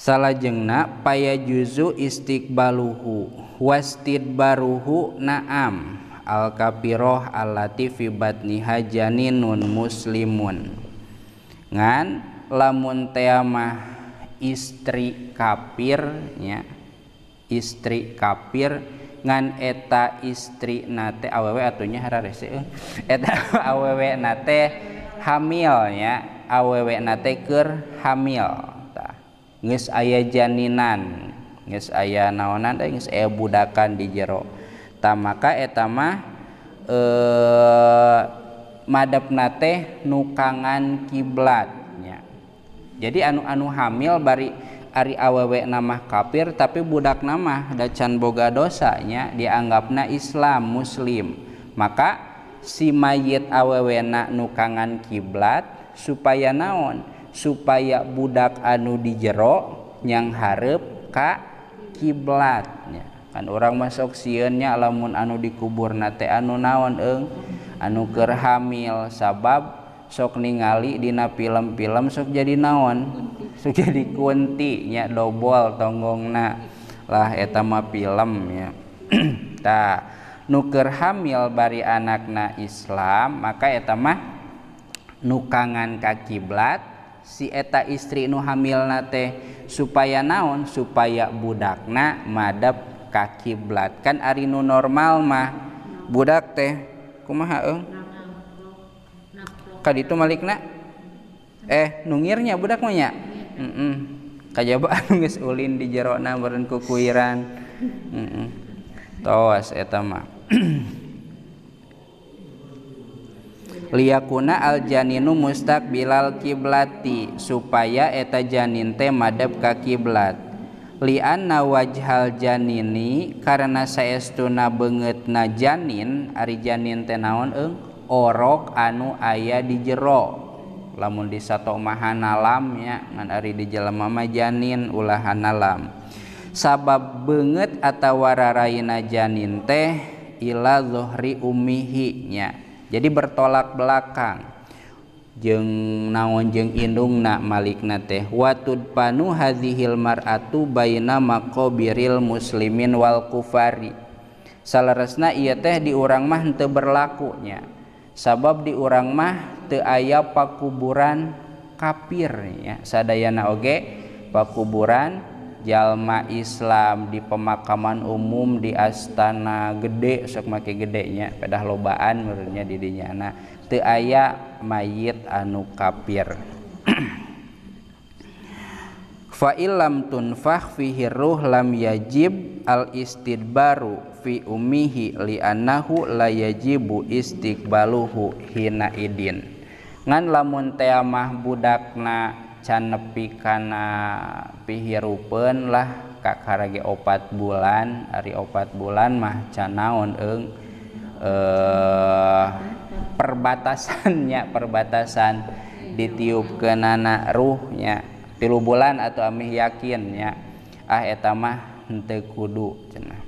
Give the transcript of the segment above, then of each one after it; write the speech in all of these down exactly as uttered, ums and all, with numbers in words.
salajengna paya juzu istiqbaluhu wastidbaruhu na'am al kafiroh allati fi batniha janinun muslimun ngan lamun teamah istri kafir nya istri kafir ngan eta istri nate awewe atunya hararese eta awewe nate hamil nya awewe nate keur hamil tah geus aya janinan geus aya naonan teh geus aya budakan di jero tah maka eta mah eh madepna teh nukangan kiblat nya jadi anu anu hamil bari ari awewe namah kafir tapi budak namah da can boga dosanya dianggapna Islam muslim maka si mayit awewena nukangan kiblat supaya naon supaya budak anu di jero nyang hareup ka kiblatnya kan orang masuk sieunnya lamun anu dikubur nate anu naon eung anu keur hamil sabab sok ningali dina film-film sok jadi naon sok jadi kunti nya dobol tonggongna lah eta mah film nya tah nu keur hamil bari anakna Islam maka eta mah nukangan ka kiblat si eta istri nu hamilna teh supaya naon supaya budakna madep ka kiblat kan ari nu normal mah budak teh kumaha eung kaditu malikna eh nungirnya budak mah nya heeh kajaba anu geus ulin di jerona beureun kukuiran heeh tos eta mah liyakuna al janinu mustaqbilal kiblati supaya eta janin teh madep ka kiblat li anna wajhal janini karena saestuna beungeutna janin ari janin teh naon eung orok anu aya di jero lamun di sato mah hanalam nya ngan ari di jelema mah janin ulah hanalam sabab beungeut atawa rarayna janin teh ila zuhri ummihi nya jadi bertolak belakang jeung naon jeung indungna malikna teh watud panu hadhil mar'atu baina maqabiril muslimin wal kufari salaresna ieu teh di urang mah henteu berlaku nya sabab di urang mah teu aya pakuburan kafir nya sadayana oge pakuburan jalma Islam di pemakaman umum di astana gede sok make gede nya pedah lobaan meureunnya di dinya na teu aya mayit anu kafir fa illam tunfakh fihi ruh lam yajib al istidbaru fi ummihi li annahu la yajibu istiqbaluhu hina idin ngan lamun teh mah budakna can nepi kana pihirupeun lah kakarage opat bulan ari opat bulan mah can naon eung eh perbatasannya perbatasan ditiupkeunana ruhnya tilu bulan atau amih yakinnya ah eta mah henteu kudu cenah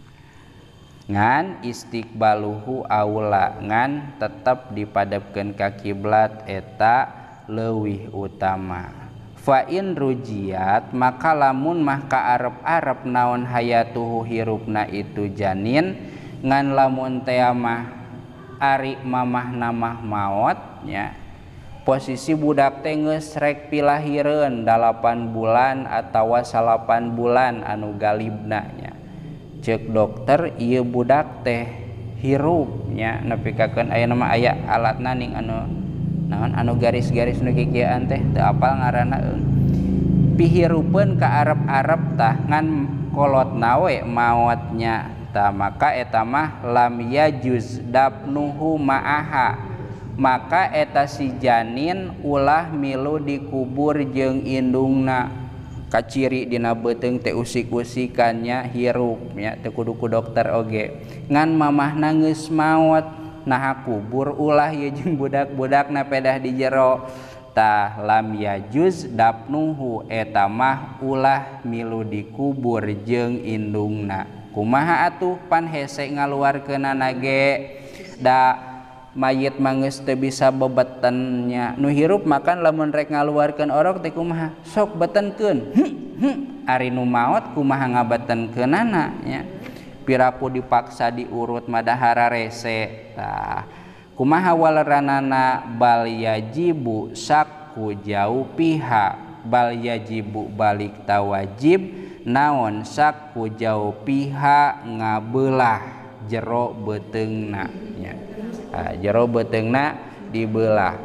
ngan istiqbaluhu aula ngan tetep dipadepkeun ka kiblat eta leuwih utama fa in rujiat maka lamun mah ka arep-arep naon hayatuhu hirupna itu janin ngan lamun teh mah ari mamah namah maot nya posisi budak teh geus rek pilahireun dalapan bulan atawa salapan bulan anu galibna nya ceuk dokter ieu budak teh hirup nya nepi kakeun aya nama aya alatna ning anu naon anu garis-garis nu kikieuan teh teu apal ngaranna eung pihirupeun ka arep-arep tah ngan kolotna we maotnya tah maka eta mah lam yajuz dafnuhu ma'aha maka eta si janin ulah milu dikubur jeung indungna kaciri dina beuteung teh usik-usikannya hirup nya teu kudu ku dokter oge ngan mamahna geus maot nah kubur ulah ieu jeung budak-budakna pedah di jero tah lam yajuz dafnuhu eta mah ulah milu dikubur jeung indungna kumaha atuh pan hese ngaluarkeunana ge da mayit mah geus teu bisa bebeten nya nu hirup makan lamun rek ngaluarkeun orok teh kumaha sok betenkeun hmm, ari nu maot kumaha ngabatenkeunana nya piraku dipaksa diurut madahara rese tah kumaha waleranana bal yajibu sakku jauh pihak bal yajibu balik tawajib naon sakku jauh pihak ngabelah jero beteungna nya nah, jero beteungna dibelah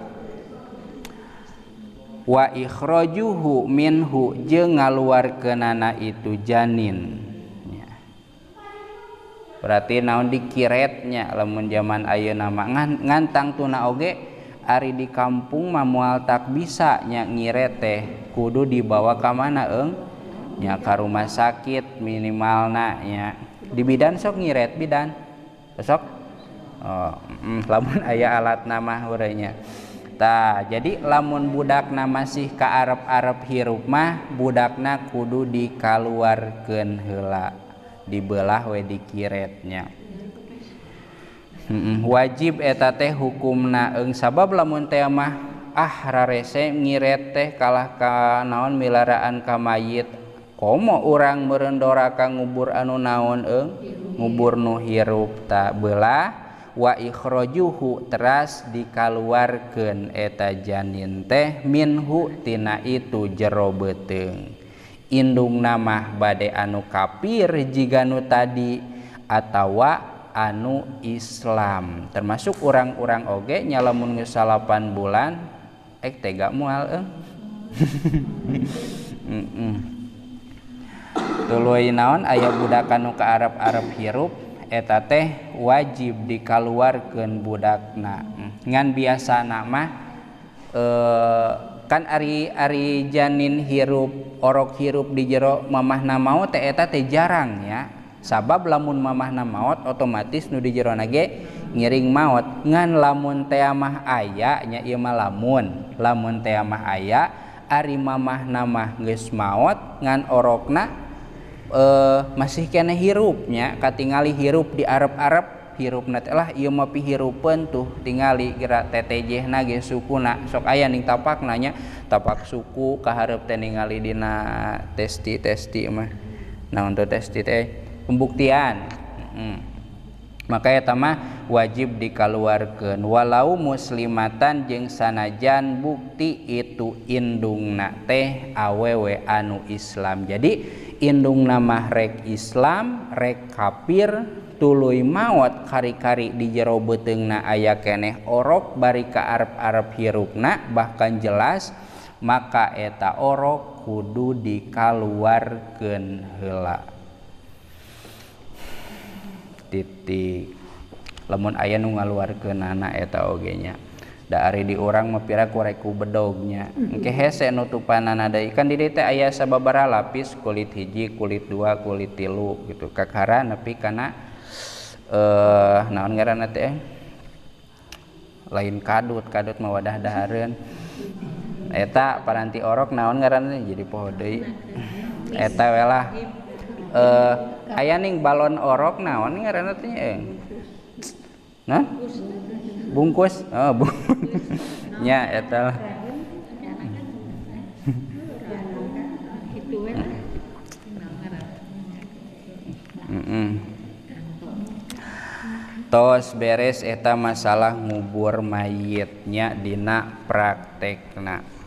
wa ikhrajuhu minhu jeung ngaluarkeunana itu janin nya. Berarti naon dikiretnya lamun zaman ayeuna mah ngantang tuna oge ari di kampung mah moal tak bisa nya ngiret teh kudu dibawa ka mana eung nya ka rumah sakit minimalna nya di bidan sok ngiret bidan sok oh mm, lamun aya alatna mah urang nya. Tah, jadi lamun budakna masih ka arep-arep hirup mah budakna kudu dikaluarkeun heula, dibelah we dikiretnya. Heeh, wajib eta teh hukumna eung sabab lamun teh mah ah rarese ngiret teh kalah ka naon milaraan ka mayit. Komo urang meureun dora ka ngubur anu naon eung? Ngubur nu hirup ta belah wa ikhrajuhu teras dikaluarkeun eta janin teh minhu tina itu jero beuteung indungna mah bade anu kafir jiga nu tadi atawa anu Islam termasuk urang-urang oge nya lamun geus salapan bulan ek tega moal eung heeh tuluy naon aya budak anu ka arep-arep hirup eta teh wajib dikaluarkeun budakna ngan biasana mah e, kan ari ari janin hirup orok hirup di jero mamahna maot teh eta teh jarang ya sabab lamun mamahna maot otomatis nu di jero ge ngiring maot ngan lamun teh mah aya nya ieu mah lamun lamun teh mah aya ari mamahna mah geus maot ngan orokna Uh, masih kena hirupnya katingali hirup di arep-arep hirupna teh lah ieu mah pihirupeun tuh tingali geura tetejehna ge sukuna sok aya ning tapakna nya tapak suku kaharep teh ningali dina testi-testi mah naon teh testi teh pembuktian hmm. Maka eta mah wajib dikaluarkeun walau muslimatan jeung sanajan bukti itu indungna teh awewe anu Islam jadi indungna mah rek Islam rek kafir tuluy maot kari-kari di jero beuteungna aya keneh orok bari ka arep-arep hirupna bahkan jelas maka eta orok kudu dikaluarkeun heula titik lamun aya nu ngaluarkeunana eta oge nya da ari di urang mah pira kureku bedognya engke hese nutupanana deui kan di dieu teh aya sababaraha lapis kulit hiji kulit dua kulit tilu gitu kakara nepi kana eh naon ngaranna teh lain kadut kadut mah wadah dahareun eta paranti orok naon ngaranna jadi poho deui eta we lah eh aya ning balon orok naon ngaranna teh eung nah bungkus oh bungkus nya eta heeh tos beres eta masalah ngubur mayitnya dina praktekna